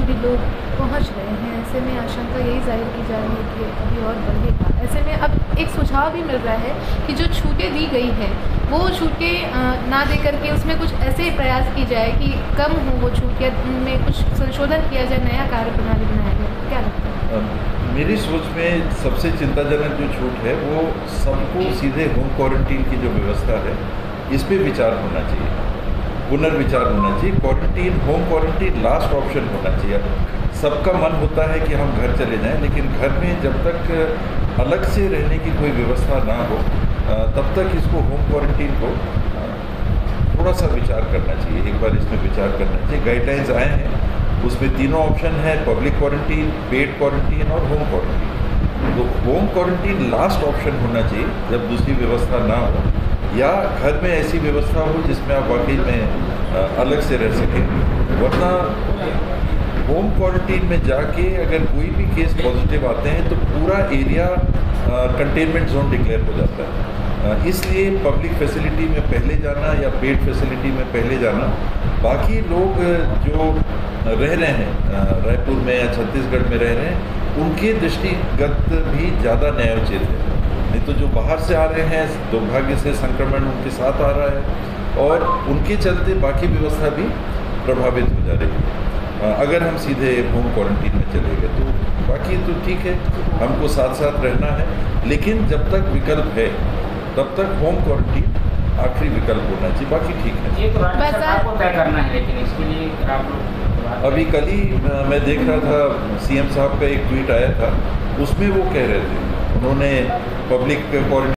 भी लोग पहुंच रहे हैं। ऐसे में आशंका यही जाहिर की जा रही है कि अभी और बढ़ेगा। ऐसे में अब एक सुझाव भी मिल रहा है कि जो छूटें दी गई हैं वो छूटें ना दे करके उसमें कुछ ऐसे प्रयास की जाए कि कम हो वो छूट या उनमें कुछ संशोधन किया जाए, नया कार्यप्रणाली बनाया जाए। क्या लगता है? मेरी सोच में सबसे चिंताजनक जो छूट है वो सबको सीधे होम क्वारंटीन की जो व्यवस्था है इस पे विचार होना चाहिए, पुनर्विचार होना चाहिए। Quarantine, home quarantine last option होना चाहिए। सबका मन होता है कि हम घर चले जाएं, लेकिन घर में जब तक अलग से रहने की कोई व्यवस्था ना हो तब तक इसको होम क्वारंटीन को थोड़ा सा विचार करना चाहिए। एक बार इसमें विचार करना चाहिए। गाइडलाइंस आए हैं, उसमें तीनों ऑप्शन है, पब्लिक क्वारंटीन, पेड क्वारंटीन और होम क्वारंटीन। तो होम क्वारंटीन लास्ट ऑप्शन होना चाहिए जब दूसरी व्यवस्था ना हो, या घर में ऐसी व्यवस्था हो जिसमें आप वाकई में अलग से रह सकें। वरना होम क्वारंटीन में जाके अगर कोई भी केस पॉजिटिव आते हैं तो पूरा एरिया कंटेनमेंट जोन डिक्लेयर हो जाता है। इसलिए पब्लिक फैसिलिटी में पहले जाना या पेड फैसिलिटी में पहले जाना। बाकी लोग जो रह रहे हैं रायपुर में या छत्तीसगढ़ में रह रहे हैं, उनके दृष्टिगत भी ज़्यादा न्यायोचित है। नहीं तो जो बाहर से आ रहे हैं, दुर्भाग्य से संक्रमण उनके साथ आ रहा है और उनके चलते बाकी व्यवस्था भी प्रभावित हो जा रही है। अगर हम सीधे होम क्वारंटीन में चले गए तो बाकी तो ठीक है, हमको साथ साथ रहना है, लेकिन जब तक विकल्प है तब तक होम क्वारंटीन आखिरी विकल्प होना चाहिए। बाकी ठीक है। ये तो राज्य सरकार को तय करना है, लेकिन इसके लिए आप लोग अभी कल ही मैं देख रहा था सीएम साहब का एक ट्वीट आया था, उसमें वो कह रहे थे, उन्होंने पब्लिक क्वारंटीन